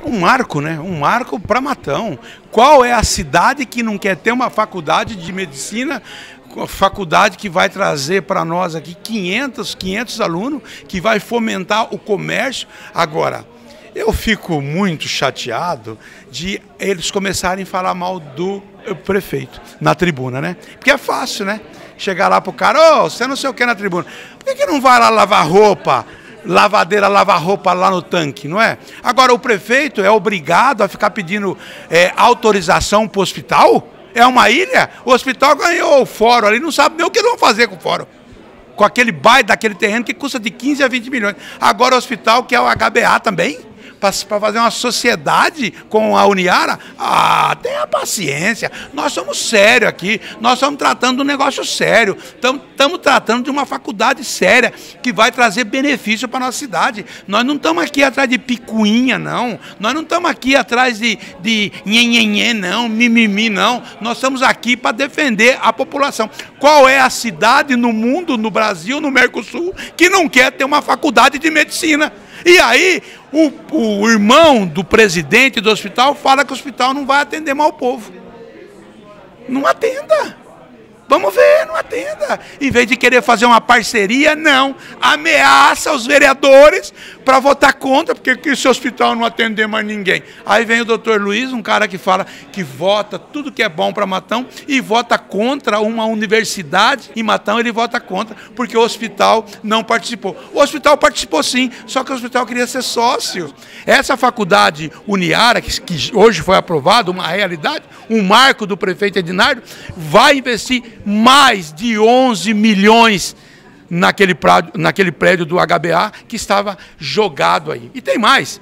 um marco, né? Um marco para Matão. Qual é a cidade que não quer ter uma faculdade de medicina, faculdade que vai trazer para nós aqui 500 alunos, que vai fomentar o comércio? Agora, eu fico muito chateado de eles começarem a falar mal do prefeito na tribuna, né? Porque é fácil, né? Chegar lá pro cara, ô, você não sei o que na tribuna. Por que não vai lá lavar roupa? Lavadeira lavar roupa lá no tanque, não é? Agora, o prefeito é obrigado a ficar pedindo autorização para o hospital? É uma ilha? O hospital ganhou o fórum ali, não sabe nem o que vão fazer com o fórum. Com aquele bairro daquele terreno que custa de 15 a 20 milhões. Agora o hospital, que é o HBA também, para fazer uma sociedade com a Uniara, tenha paciência, nós somos sérios aqui, nós estamos tratando de um negócio sério, estamos tratando de uma faculdade séria, que vai trazer benefício para a nossa cidade. Nós não estamos aqui atrás de picuinha, não, nós não estamos aqui atrás de nhenhenhê, não, mimimi, não, nós estamos aqui para defender a população. Qual é a cidade no mundo, no Brasil, no Mercosul, que não quer ter uma faculdade de medicina? E aí, o irmão do presidente do hospital fala que o hospital não vai atender mal o povo. Não atenda. Vamos ver, não atenda. Em vez de querer fazer uma parceria, não. Ameaça os vereadores para votar contra, porque esse hospital não atender mais ninguém. Aí vem o doutor Luiz, um cara que fala que vota tudo que é bom para Matão e vota contra uma universidade em Matão, ele vota contra, porque o hospital não participou. O hospital participou sim, só que o hospital queria ser sócio. Essa faculdade Uniara, que hoje foi aprovada, uma realidade, um marco do prefeito Edinardo, vai investir mais de 11 milhões naquele prédio do HBA que estava jogado aí. E tem mais.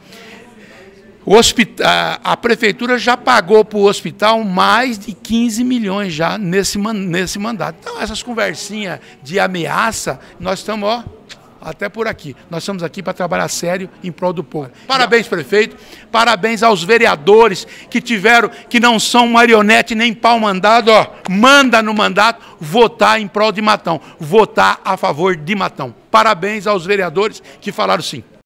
A prefeitura já pagou para o hospital mais de 15 milhões já nesse mandato. Então, essas conversinhas de ameaça, nós estamos, ó, até por aqui. Nós estamos aqui para trabalhar sério em prol do povo. Parabéns, prefeito. Parabéns aos vereadores que não são marionete nem pau mandado, ó. Manda no mandato votar em prol de Matão. Votar a favor de Matão. Parabéns aos vereadores que falaram sim.